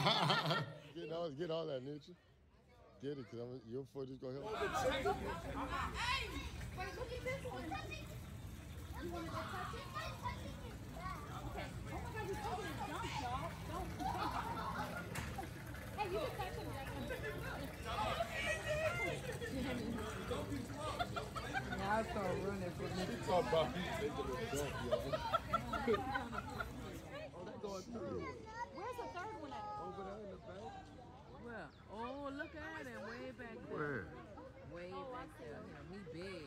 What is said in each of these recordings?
Get all that, Nietzsche. Get it, because your foot is going to help. Hey! Wait, look at this one. You want to go touch it? Okay. Oh my God, you're taking a dump, y'all. Don't. Hey, you can touch him. Now I start running for me. You talk about you taking a dump, y'all. Oh, that going through. Where's the third one at? Over there in the back. Well, oh, look at him way back there. Where? Way back there. He big.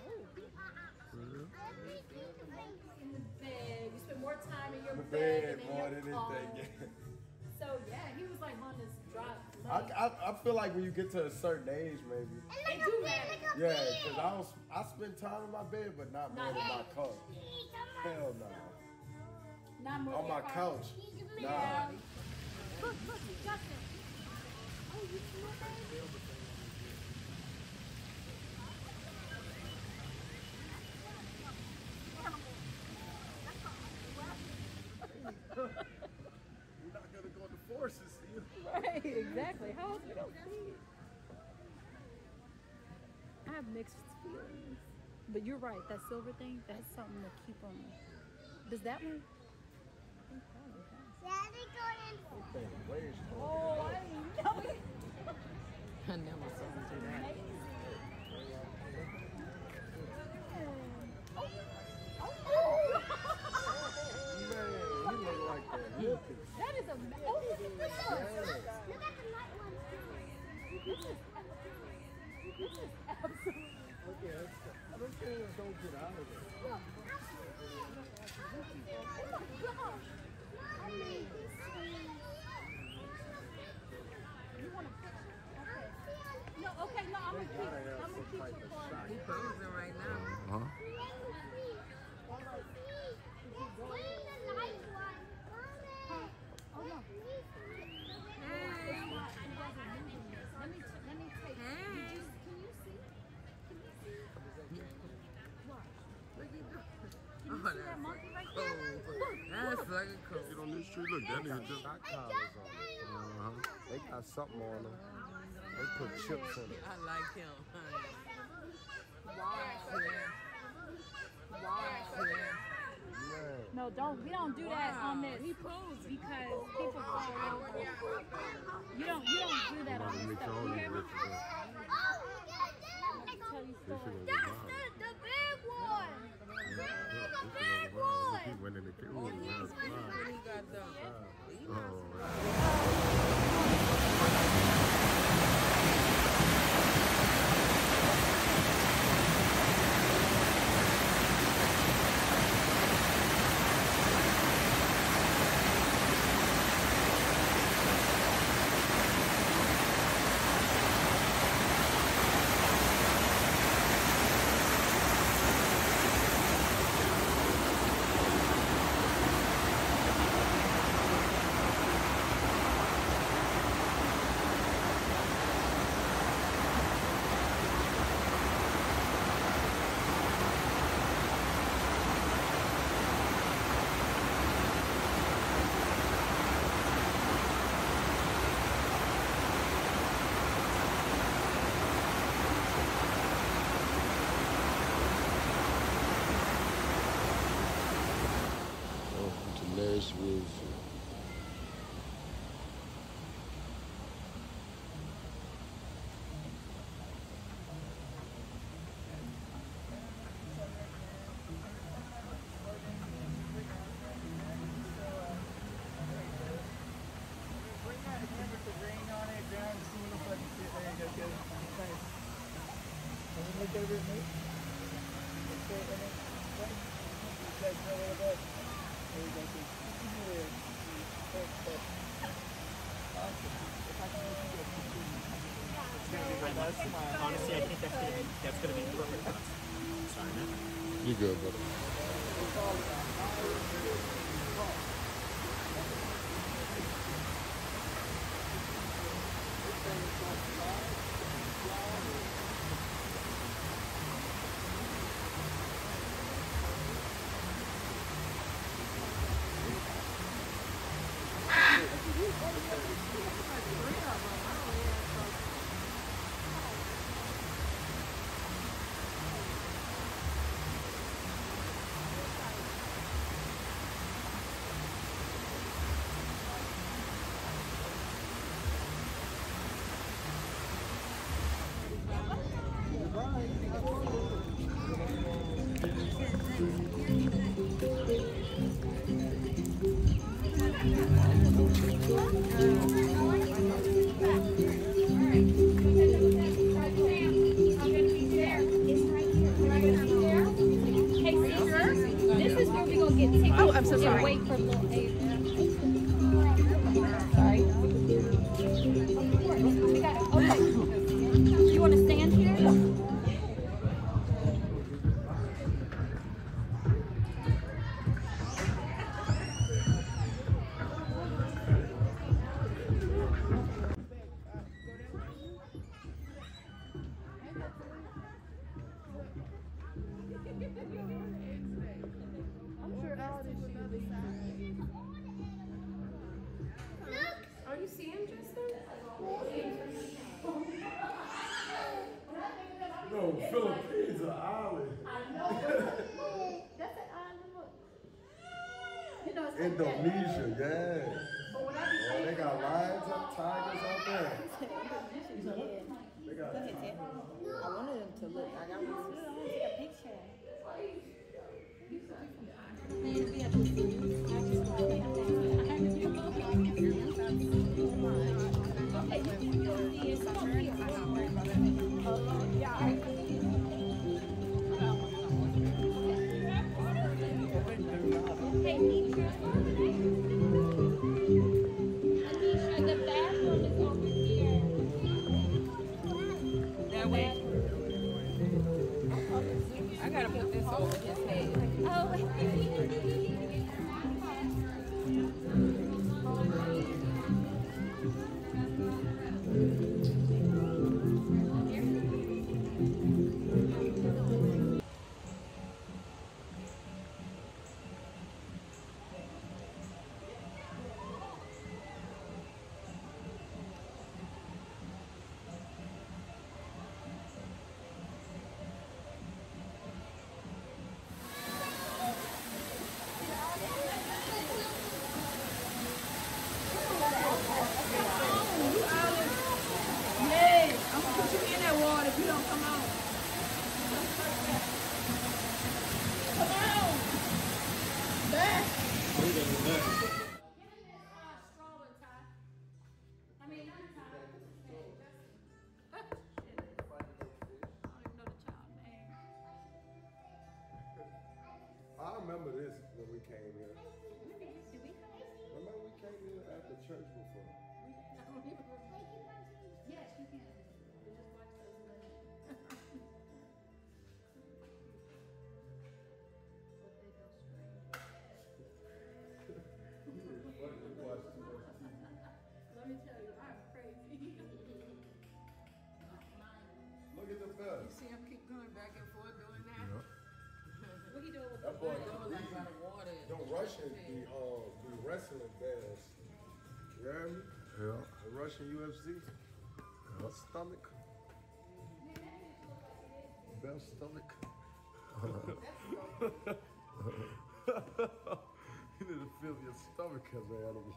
In the bed. You spend more time in your The bed bed than more in than your car. anything. So yeah, he was like on this drop. I feel like when you get to a certain age, maybe. It do matter. Yeah, because I spend time in my bed, but not more than my couch. Hell no. Not more On than my your couch. Yeah. Nah. Look, Justin. Oh, you see what We're not gonna go into forces, you know? Right, exactly. How else we don't see it? I have mixed feelings. But you're right, that silver thing, that's something to keep on. Does that one? I think probably has. That thing weighs Oh, I didn't know it. I never saw him do that. Man, he look like that. That is amazing. Oh, look at this one. Look at the light one. This is absolutely. Okay, I don't care. Don't get out of it. Oh my God. You want a picture? Okay. No, okay, no, I'm gonna keep your phone. He posing right now. Huh? Oh no. Hey. Let me take. Hey. Can you see? What? Look at that. Can you see that monkey right there? Cool. That's fucking cool. Get on this tree. Look, that nigga just got collars on. They got something on them. They put chips in it. I like him. Man. No, we don't do that on this. He posing. Because people fall over. You don't do that on this stuff. You hear me? Tell you stories. That's the big one. the big one. He went in the cage. He got them. Oh, Nashville. Bring that again with the ring on it down to see what the fucking shit there you go. Good. Nice. And then look over at me. Okay, and then you guys know a little bit. There you go. Good. Awesome. If I can get you a picture. Honestly, I think that's gonna be perfect for us. Sorry, man. You good, brother. You This is where we gonna get tickets. Oh, I'm so sorry. And wait for little Ava. Sorry. We got it. Okay. You wanna stand here? Are you seeing Justin? No, Philippines are island. That's an island. Look. You know, it's Indonesia, yeah. Oh, they got lions up, tigers out there. They got I wanted him to look. I got one. take a picture. Hey, Nisha. Anisha, the bathroom is over here. That way. I gotta put this over his head. Oh. I remember this when we came here. Remember we came here at the church before? Yes, you can. Just watch those minutes. Let me tell you, I'm crazy. Look at the bell. See him keep going back and forth doing that? What are you doing with That boy, Going like by the water. the Russians be wrestling bells. You hear me? Yeah. The Russian UFC. Stomach. Bell stomach. You need to feel your stomach as an animal.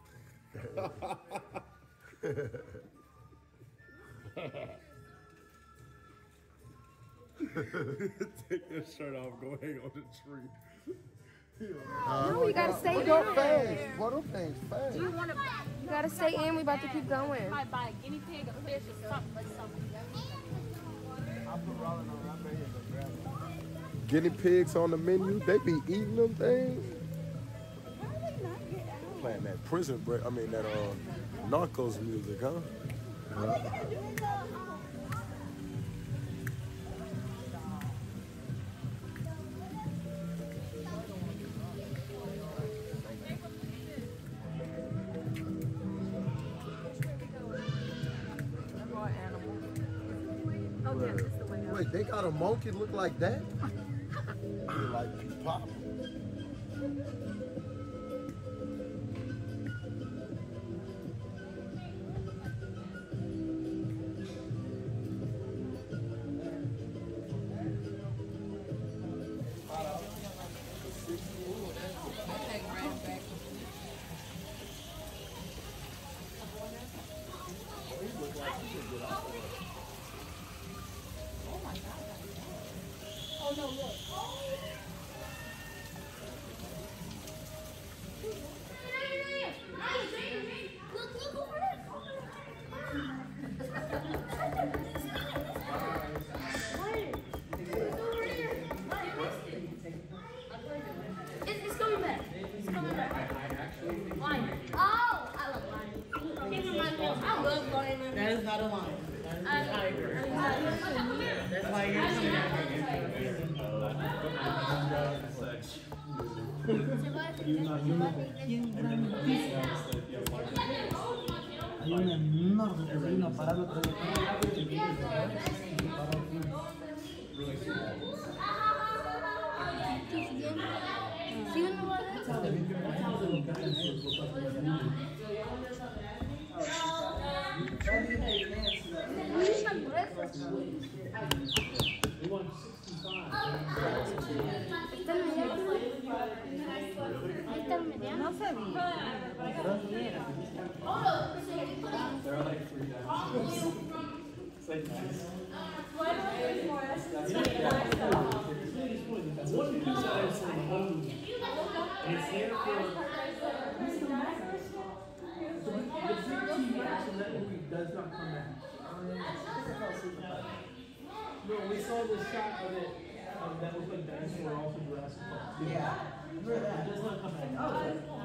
Take your shirt off, go hang on the tree. No, you gotta stay What in. them things? What them things fast? You want to buy? You gotta stay in. We about to keep going. Might buy a guinea pig, a fish, or something like something. Guinea pigs on the menu, they be eating them things. Playing that prison break, I mean that Narcos music, huh? Wait, they got a monkey look like that? Like pop. Hay un enorme que se vino a parar otra vez. ¿Sí uno va a ver? No sabía. Does not come back. No, we saw the shot of it that was like dinosaur also Jurassic Park. Yeah, I remember that. It does not come back.